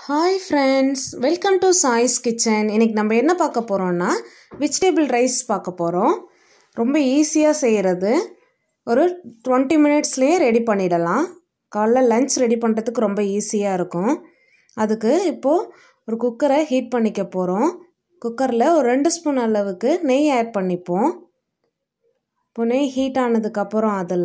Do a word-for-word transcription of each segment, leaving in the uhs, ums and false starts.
Hi friends, welcome to Sai's Kitchen. இன்னைக்கு நம்ம என்ன பார்க்க போறோம்னா vegetable rice பார்க்க போறோம். ரொம்ப ஈஸியா செய்யிறது. ஒரு twenty minutesலயே ரெடி பண்ணிடலாம். காலைல லஞ்ச் ரெடி பண்றதுக்கு ரொம்ப ஈஸியா இருக்கும். அதுக்கு இப்போ ஒரு குக்கரை ஹீட் பண்ணிக்க போறோம். குக்கர்ல ஒரு two ஸ்பூன் அளவுக்கு நெய் ஆட் பண்ணிப்போம். இப்போ நெய் ஹீட் ஆனதுக்கு அப்புறம் அதுல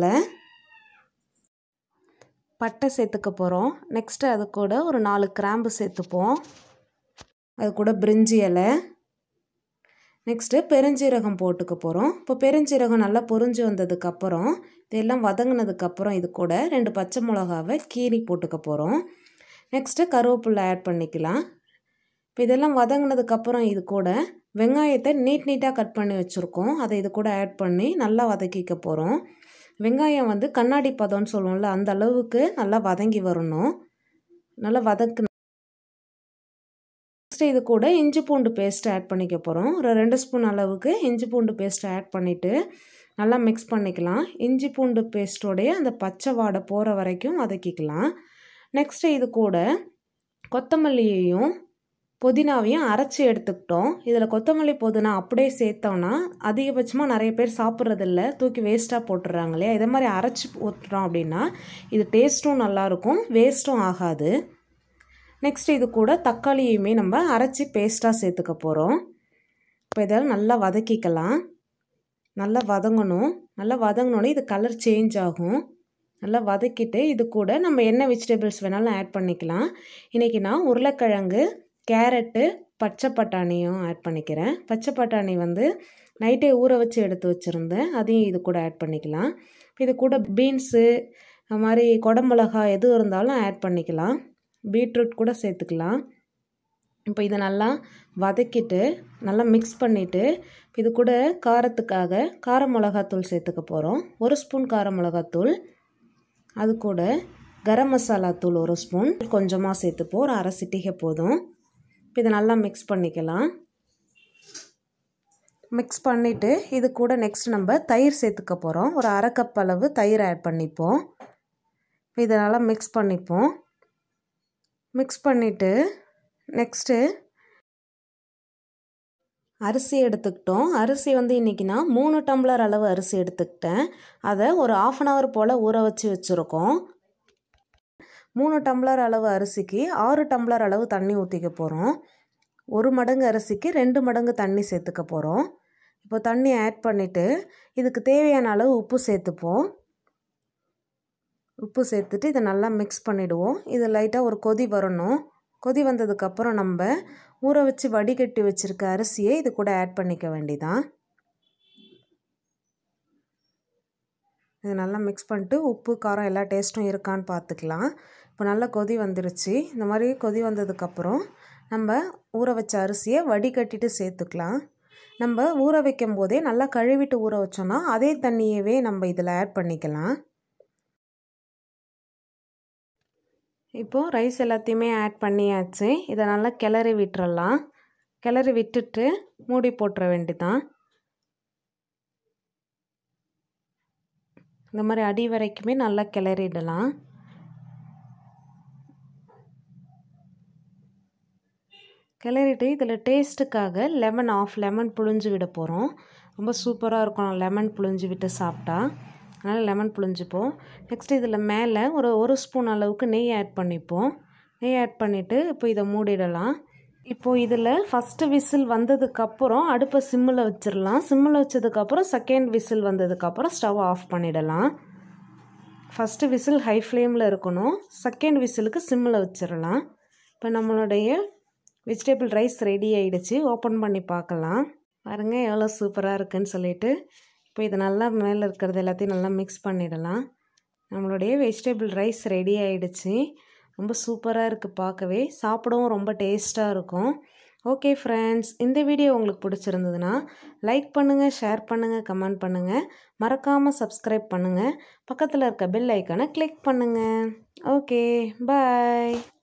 பட்டை சேர்த்துக்க போறோம். நெக்ஸ்ட் அது கூட ஒரு four கிராம்பு சேர்த்துப்போம். அது கூட பிரிஞ்சி இலை. நெக்ஸ்ட் பெருஞ்சீரகம் போட்டுக்க போறோம். இப்போ பெருஞ்சீரகம் நல்லா பொரிஞ்சு வந்ததுக்கு அப்புறம் இதெல்லாம் வதங்கினதுக்கு அப்புறம் இது கூட ரெண்டு பச்சை மிளகாவை கீறி போட்டுக்க போறோம். நெக்ஸ்ட் கருவேப்பிலை ஆட் பண்ணிக்கலாம். இப்போ இதெல்லாம் வதங்கினதுக்கு அப்புறம் இது கூட வெங்காயத்தை நீட் நீட்டா கட் பண்ணி வச்சிருக்கோம். அதை இது கூட ஆட் பண்ணி நல்லா வதக்கிக்க போறோம். வெங்காயம் வந்து கண்ணாடி பதம்னு சொல்லுவோம்ல அந்த அளவுக்கு நல்லா வதங்கி வரணும். நல்லா வதக்கு நெக்ஸ்ட் இது கூட இஞ்சி பூண்டு பேஸ்ட் ஆட் பண்ணிக்க போறோம். ஒரு two ஸ்பூன் அளவுக்கு இஞ்சி பூண்டு பேஸ்ட் ஆட் பண்ணிட்டு நல்லா மிக்ஸ் பண்ணிக்கலாம். இஞ்சி பூண்டு பேஸ்டோட அந்த பச்சை வாடை போற வரைக்கும் வதக்கிக்கலாம். நெக்ஸ்ட் இது கூட கொத்தமல்லியையும் புதினாவையும் அரைச்சி எடுத்துக்கிட்டோம். இதில் கொத்தமல்லி புதினா அப்படியே சேர்த்தோம்னா அதிகபட்சமாக நிறைய பேர் சாப்பிட்றதில்ல, தூக்கி வேஸ்ட்டாக போட்டுடுறாங்க இல்லையா. இதை மாதிரி அரைச்சி போட்டுட்டோம் அப்படின்னா இது டேஸ்ட்டும் நல்லாயிருக்கும், வேஸ்ட்டும் ஆகாது. நெக்ஸ்ட் இது கூட தக்காளியுமே நம்ம அரைச்சி பேஸ்ட்டாக சேர்த்துக்க போகிறோம். இப்போ இதெல்லாம் நல்லா வதக்கிக்கலாம். நல்லா வதங்கணும். நல்லா வதங்கினோடனே இது கலர் சேஞ்ச் ஆகும். நல்லா வதக்கிட்டு இது கூட நம்ம என்ன வெஜிடபிள்ஸ் வேணாலும் ஆட் பண்ணிக்கலாம். இன்றைக்கி நான் உருளைக்கிழங்கு, கேரட்டு, பச்சை பட்டாணியும் ஆட் பண்ணிக்கிறேன். பச்சை பட்டாணி வந்து நைட்டே ஊற வச்சு எடுத்து வச்சுருந்தேன், அதையும் இது கூட ஆட் பண்ணிக்கலாம். இது கூட பீன்ஸு அது மாதிரி குடமிளகா எது இருந்தாலும் ஆட் பண்ணிக்கலாம். பீட்ரூட் கூட சேர்த்துக்கலாம். இப்போ இதை நல்லா வதக்கிட்டு நல்லா மிக்ஸ் பண்ணிவிட்டு இது கூட காரத்துக்காக கார மிளகாத்தூள் சேர்த்துக்க போகிறோம். ஒரு ஸ்பூன் கார மிளகாத்தூள், அது கூட கரம் மசாலா தூள் ஒரு ஸ்பூன் கொஞ்சமாக சேர்த்துப்போம். ஒரு அரை சிட்டிகை போதும். இப்போ இதை நல்லா மிக்ஸ் பண்ணிக்கலாம். மிக்ஸ் பண்ணிவிட்டு இது கூட நெக்ஸ்ட் நம்ம தயிர் சேர்த்துக்க போகிறோம். ஒரு அரை கப் அளவு தயிர் ஆட் பண்ணிப்போம். இப்போ இதை நல்லா மிக்ஸ் பண்ணிப்போம். மிக்ஸ் பண்ணிவிட்டு நெக்ஸ்ட்டு அரிசி எடுத்துக்கிட்டோம். அரிசி வந்து இன்றைக்கி நான் மூணு டம்ளர் அளவு அரிசி எடுத்துக்கிட்டேன். அதை ஒரு ஆஃப் அன் ஹவர் போல் ஊற வச்சு வச்சுருக்கோம். மூணு டம்ளர் அளவு அரிசிக்கு ஆறு டம்ளர் அளவு தண்ணி ஊற்றிக்க போகிறோம். ஒரு மடங்கு அரிசிக்கு ரெண்டு மடங்கு தண்ணி சேர்த்துக்க போகிறோம். இப்போ தண்ணி ஆட் பண்ணிவிட்டு இதுக்கு தேவையான அளவு உப்பு சேர்த்துப்போம். உப்பு சேர்த்துட்டு இதை நல்லா மிக்ஸ் பண்ணிவிடுவோம். இது லைட்டாக ஒரு கொதி வரணும். கொதி வந்ததுக்கப்புறம் நம்ம ஊற வச்சு வடிகட்டி வச்சுருக்க அரிசியை இது கூட ஆட் பண்ணிக்க வேண்டியதான். இது நல்லா மிக்ஸ் பண்ணிட்டு உப்பு காரம் எல்லா டேஸ்ட்டும் இருக்கான்னு பார்த்துக்கலாம். இப்போ நல்லா கொதி வந்துருச்சு. இந்த மாதிரி கொதி வந்ததுக்கப்புறம் நம்ம ஊற வச்ச அரிசியை வடிகட்டிட்டு சேர்த்துக்கலாம். நம்ம ஊற வைக்கும் போதே நல்லா கழுவிட்டு ஊற வச்சோன்னா அதே தண்ணியவே நம்ம இதில் ஆட் பண்ணிக்கலாம். இப்போது ரைஸ் எல்லாத்தையுமே ஆட் பண்ணியாச்சு. இதை நல்லா கிளறி விட்டுறலாம். கிளறி விட்டுட்டு மூடி போட்டுற வேண்டியதான். இந்த மாதிரி அடி வரைக்குமே நல்லா கிளறிடலாம். கிளறிட்டு இதில் டேஸ்ட்டுக்காக லெமன் ஆஃப் லெமன் புழிஞ்சு விட போகிறோம். ரொம்ப சூப்பராக இருக்கும் லெமன் புழிஞ்சு விட்டு சாப்பிட்டா. அதனால் லெமன் புழிஞ்சுப்போம். நெக்ஸ்ட் இதில் மேலே ஒரு ஒரு ஸ்பூன் அளவுக்கு நெய் ஆட் பண்ணிப்போம். நெய் ஆட் பண்ணிவிட்டு இப்போ இதை மூடிடலாம். இப்போது இதில் ஃபஸ்ட்டு விசில் வந்ததுக்கப்புறம் அடுப்பை சிம்மில் வச்சிடலாம். சிம்மில் வச்சதுக்கப்புறம் செகண்ட் விசில் வந்ததுக்கப்புறம் ஸ்டவ் ஆஃப் பண்ணிடலாம். ஃபஸ்ட்டு விசில் ஹை ஃப்ளேமில் இருக்கணும். செகண்ட் விசிலுக்கு சிம்மில் வச்சிடலாம். இப்போ நம்மளுடைய வெஜிடபிள் ரைஸ் ரெடி ஆகிடுச்சு. ஓப்பன் பண்ணி பார்க்கலாம். பாருங்கள் எவ்வளோ சூப்பராக இருக்குன்னு சொல்லிட்டு. இப்போ இது நல்லா மேலே இருக்கிறது எல்லாத்தையும் நல்லா மிக்ஸ் பண்ணிடலாம். நம்மளுடைய வெஜிடபிள் ரைஸ் ரெடி ஆகிடுச்சு. ரொம்ப சூப்பராக இருக்குது பார்க்கவே. சாப்பிடவும் ரொம்ப டேஸ்ட்டாக இருக்கும். ஓகே ஃப்ரெண்ட்ஸ், இந்த வீடியோ உங்களுக்கு பிடிச்சிருந்ததுன்னா லைக் பண்ணுங்கள், ஷேர் பண்ணுங்கள், கமெண்ட் பண்ணுங்கள். மறக்காமல் சப்ஸ்கிரைப் பண்ணுங்கள். பக்கத்தில் இருக்க பெல் ஐக்கானை கிளிக் பண்ணுங்கள். ஓகே, பாய்.